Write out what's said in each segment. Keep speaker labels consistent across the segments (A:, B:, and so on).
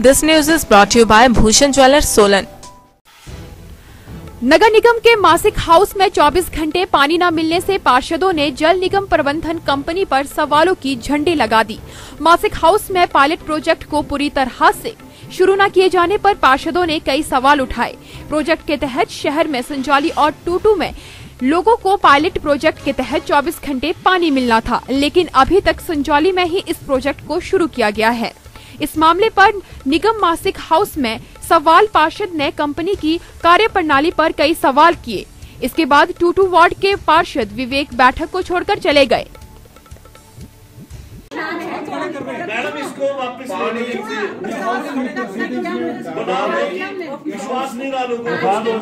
A: This news is brought to you by Bhushan Jewellers, Solan.
B: नगर निगम के मासिक house में 24 घंटे पानी न मिलने से पार्षदों ने जल निगम प्रबंधन कंपनी पर सवालों की झंडी लगा दी। मासिक हाउस में पायलट प्रोजेक्ट को पूरी तरह से शुरू न किए जाने पर पार्षदों ने कई सवाल उठाए। प्रोजेक्ट के तहत शहर में संजौली और टूटू में लोगों को पायलट प्रोजेक्ट के तहत 24 घंटे पानी मिलना था, लेकिन अभी तक संजौली में ही इस प्रोजेक्ट को शुरू किया गया है। इस मामले पर निगम मासिक हाउस में सवाल पार्षद ने कंपनी की कार्यप्रणाली पर कई सवाल किए। इसके बाद टूटू वार्ड के पार्षद विवेक बैठक को छोड़कर चले गए।
C: मैडम इसको वापस विश्वास नहीं रहा लोगों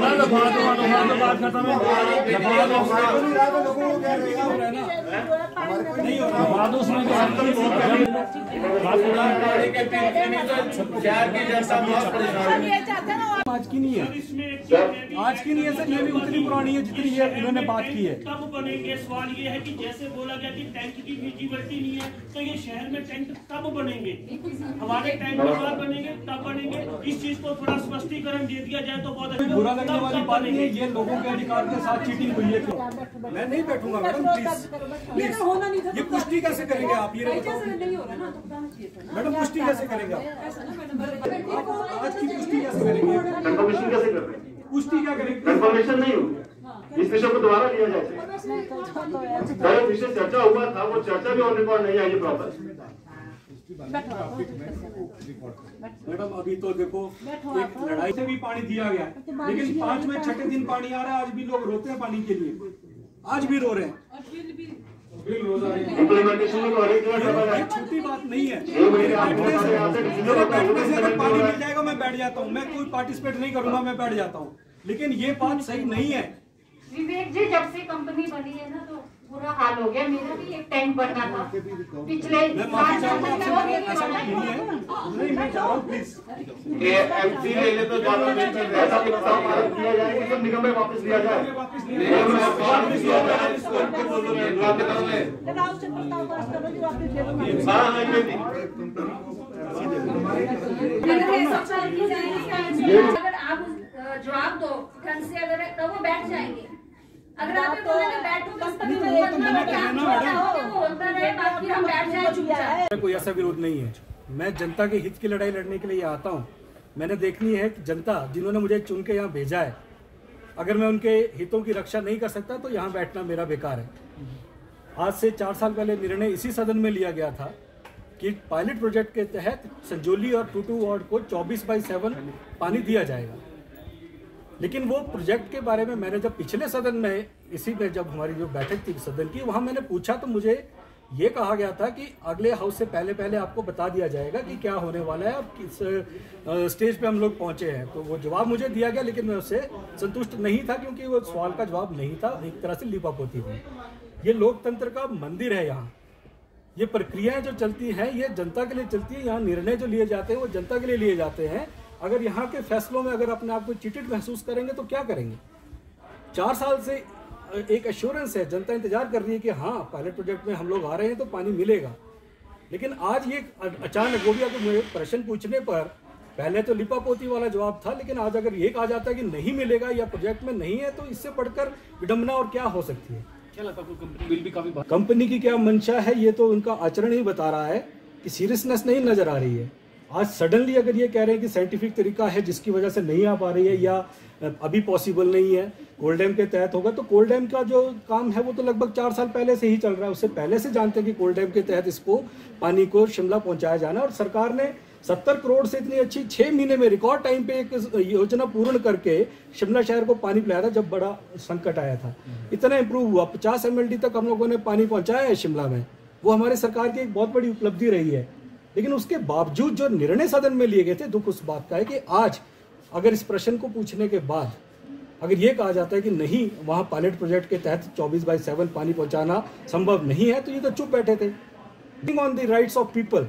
D: आज की नहीं है, आज की नहीं है सर, ये भी उतनी पुरानी है जितनी ये इन्होंने बात की है।
C: कब बनेंगे? सवाल ये है कि जैसे बोला गया कि टैंक की विजिबिलिटी नहीं है, तो ये शहर में टैंक कब बनेंगे? हमारे टैंक कब बनेंगे, कब बनेंगे? इस चीज को थोड़ा स्पष्टीकरण दे दिया जाए तो बहुत अच्छा।
D: बुरा लगने वाली बात नहीं है, ये लोगों के अधिकार के साथ चीटिंग हुई है। मैं नहीं बैठूंगा मैडम, प्लीज। ये पुष्टि कैसे करेंगे आप? ये मैडम पुष्टि कैसे करेंगे आप? आज की पुष्टि कैसे करेंगे?
E: कंफर्मेशन कैसे कर रहे हैं?
D: पुष्टि क्या करेंगे?
E: कंफर्मेशन नहीं होगी, इस विषय को दोबारा लिया जाए। सर विषय चर्चा हुआ था, वो चर्चा भी ऑन रिकॉर्ड नहीं आई प्रॉपर।
D: मैडम अभी तो देखो एक लड़ाई से भी पानी दिया गया, लेकिन 5 में 6 दिन पानी आ रहा है। आज भी लोग रोते हैं पानी के लिए, आज भी रो रहे हैं।
E: इम्प्लीमेंटेशन में
D: छोटी बात नहीं है। मेरे बैठने से अगर पानी मिल जाएगा मैं बैठ जाता हूँ, मैं कोई पार्टिसिपेट नहीं करूंगा, मैं बैठ जाता हूँ, लेकिन ये बात सही नहीं है।
F: विवेक जी, जब से कंपनी बनी है ना तो बुरा हाल हो गया। मेरा भी एक टैंक बनना था पिछले
D: मैं माफी चाहूंगा आपसे, ऐसा नहीं है। नहीं मैं चाह रहा हूँ प्लीज
E: एमसी ले ले तो ऐसा प्रस्ताव पारित किया जाए कि सब निगम में वापस लिया जाए।
F: अगर आप जवाब दो ढंग से, अगर तो वो बैठ जाएंगे। अगर आप बैठो कंपनी में
D: कोई ऐसा विरोध नहीं है। मैं जनता के हित की लड़ाई लड़ने के लिए आता हूँ। मैंने देखनी है कि जनता जिन्होंने मुझे चुन के यहाँ भेजा है, अगर मैं उनके हितों की रक्षा नहीं कर सकता तो यहाँ बैठना मेरा बेकार है। आज से 4 साल पहले निर्णय इसी सदन में लिया गया था कि पायलट प्रोजेक्ट के तहत संजौली और टूटू वार्ड को 24/7 पानी दिया जाएगा। लेकिन वो प्रोजेक्ट के बारे में मैंने जब पिछले सदन में, इसी में जब हमारी जो बैठक थी सदन की, वहाँ मैंने पूछा तो मुझे ये कहा गया था कि अगले हाउस से पहले आपको बता दिया जाएगा कि क्या होने वाला है, अब किस स्टेज पे हम लोग पहुंचे हैं। तो वो जवाब मुझे दिया गया, लेकिन मैं उससे संतुष्ट नहीं था, क्योंकि वो सवाल का जवाब नहीं था, एक तरह से लिपापोती थी। ये लोकतंत्र का मंदिर है। यहाँ ये प्रक्रियाएं जो चलती हैं ये जनता के लिए चलती है। यहाँ निर्णय जो लिए जाते हैं वो जनता के लिए लिए जाते हैं। अगर यहाँ के फैसलों में अगर अपने आप को चीटिड महसूस करेंगे तो क्या करेंगे? 4 साल से एक एश्योरेंस है, जनता इंतजार कर रही है कि हाँ पायलट प्रोजेक्ट में हम लोग आ रहे हैं तो पानी मिलेगा। लेकिन आज ये अचानक गोबिया को प्रश्न पूछने पर पहले तो लिपापोती वाला जवाब था, लेकिन आज अगर ये कहा जाता है कि नहीं मिलेगा या प्रोजेक्ट में नहीं है, तो इससे बढ़कर विडंबना और क्या हो सकती है? क्या लगता है कंपनी की क्या मंशा है? ये तो उनका आचरण ही बता रहा है कि सीरियसनेस नहीं नजर आ रही है। आज सडनली अगर ये कह रहे हैं कि साइंटिफिक तरीका है जिसकी वजह से नहीं आ पा रही है या अभी पॉसिबल नहीं है, कोल डैम के तहत होगा, तो कोल डैम का जो काम है वो तो लगभग 4 साल पहले से ही चल रहा है। उससे पहले से जानते हैं कि कोल डैम के तहत इसको पानी को शिमला पहुंचाया जाना, और सरकार ने 70 करोड़ से इतनी अच्छी 6 महीने में रिकॉर्ड टाइम पे एक योजना पूर्ण करके शिमला शहर को पानी पिलाया था जब बड़ा संकट आया था। इतना इंप्रूव हुआ, 50 MLD तक हम लोगों ने पानी पहुंचाया है शिमला में। वो हमारी सरकार की एक बहुत बड़ी उपलब्धि रही है। लेकिन उसके बावजूद जो निर्णय सदन में लिए गए थे, दुख उस बात का है कि आज अगर इस प्रश्न को पूछने के बाद अगर ये कहा जाता है कि नहीं वहां पायलट प्रोजेक्ट के तहत 24/7 पानी पहुंचाना संभव नहीं है, तो ये तो चुप बैठे थे। On the rights of people.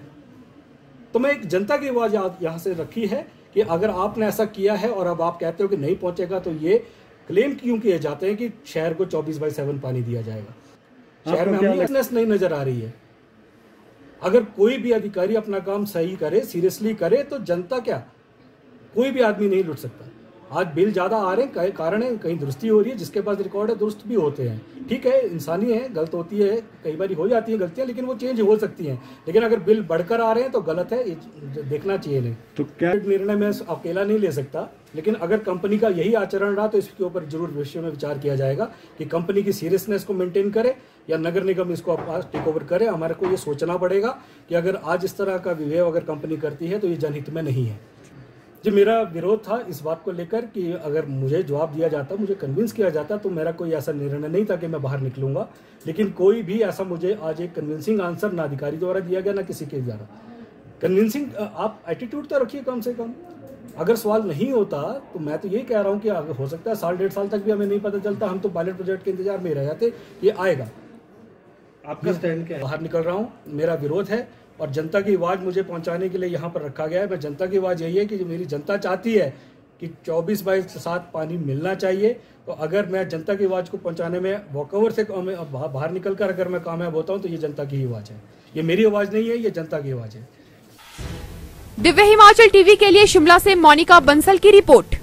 D: तो मैं एक जनता की आवाज यहाँ से रखी है कि अगर आपने ऐसा किया है और अब आप कहते हो कि नहीं पहुंचेगा, तो ये क्लेम क्यों किए जाते हैं कि शहर को 24/7 पानी दिया जाएगा? शहर में हमें नहीं नजर आ रही है। अगर कोई भी अधिकारी अपना काम सही करे, सीरियसली करे, तो जनता क्या, कोई भी आदमी नहीं लूट सकता। आज बिल ज्यादा आ रहे हैं, कारण है कहीं दुरुस्ती हो रही है, जिसके पास रिकॉर्ड है दुरुस्त भी होते हैं। ठीक है, इंसानी है, गलत होती है, कई बार हो जाती है गलतियां, लेकिन वो चेंज हो सकती हैं। लेकिन अगर बिल बढ़कर आ रहे हैं तो गलत है, ये देखना चाहिए नहीं।
G: तो क्या
D: निर्णय मैं अकेला नहीं ले सकता, लेकिन अगर कंपनी का यही आचरण रहा तो इसके ऊपर जरूर भविष्य में विचार किया जाएगा कि कंपनी की सीरियसनेस को मेंटेन करे या नगर निगम इसको टेक ओवर करे। हमारे को ये सोचना पड़ेगा कि अगर आज इस तरह का विवेक अगर कंपनी करती है तो ये जनहित में नहीं है। जी, मेरा विरोध था इस बात को लेकर कि अगर मुझे जवाब दिया जाता, मुझे कन्विंस किया जाता, तो मेरा कोई ऐसा निर्णय नहीं था कि मैं बाहर निकलूंगा। लेकिन कोई भी ऐसा मुझे आज एक कन्विंसिंग आंसर ना अधिकारी द्वारा दिया गया, ना किसी के द्वारा कन्विंसिंग। आप एटीट्यूड तो रखिए कम से कम। अगर सवाल नहीं होता तो मैं तो यही कह रहा हूँ कि अगर हो सकता है 1.5 साल तक भी हमें नहीं पता चलता, हम तो पायलट प्रोजेक्ट के इंतजार में रह जाते, ये आएगा।
G: आपका स्टैंड क्या है?
D: बाहर निकल रहा हूँ, मेरा विरोध है और जनता की आवाज़ मुझे पहुंचाने के लिए यहाँ पर रखा गया है। मैं जनता की आवाज़ यही है कि जो मेरी जनता चाहती है कि 24/7 पानी मिलना चाहिए, तो अगर मैं जनता की आवाज़ को पहुंचाने में वॉकओवर से बाहर निकल कर अगर मैं कामयाब होता हूँ तो ये जनता की ही आवाज़ है, ये मेरी आवाज़ नहीं है, ये जनता की आवाज़ है।
B: दिव्य हिमाचल टीवी के लिए शिमला से मोनिका बंसल की रिपोर्ट।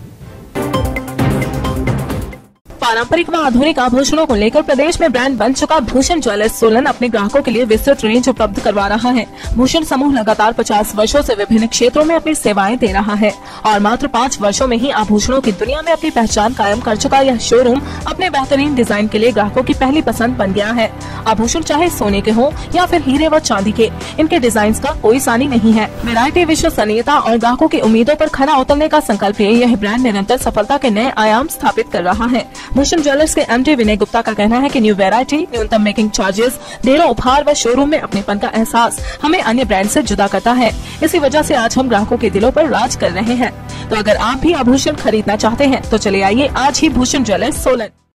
A: पारंपरिक व आधुनिक आभूषणों को लेकर प्रदेश में ब्रांड बन चुका भूषण ज्वेलर्स सोलन अपने ग्राहकों के लिए विस्तृत रेंज उपलब्ध करवा रहा है। भूषण समूह लगातार 50 वर्षों से विभिन्न क्षेत्रों में अपनी सेवाएं दे रहा है और मात्र 5 वर्षों में ही आभूषणों की दुनिया में अपनी पहचान कायम कर चुका यह शोरूम अपने बेहतरीन डिजाइन के लिए ग्राहकों की पहली पसंद बन गया है। आभूषण चाहे सोने के हो या फिर हीरे व चांदी के, इनके डिजाइन का कोई सानी नहीं है। वैरायटी, विश्वसनीयता और ग्राहकों की उम्मीदों पर खरा उतरने का संकल्प लिए यह ब्रांड निरंतर सफलता के नए आयाम स्थापित कर रहा है। भूषण ज्वेलर्स के एमडी विनय गुप्ता का कहना है कि न्यू वैरायटी, न्यूनतम मेकिंग चार्जेस, ढेरों उपहार व शोरूम में अपनेपन का एहसास हमें अन्य ब्रांड से जुदा करता है। इसी वजह से आज हम ग्राहकों के दिलों पर राज कर रहे हैं। तो अगर आप भी आभूषण खरीदना चाहते हैं तो चले आइए आज ही भूषण ज्वेलर्स सोलन।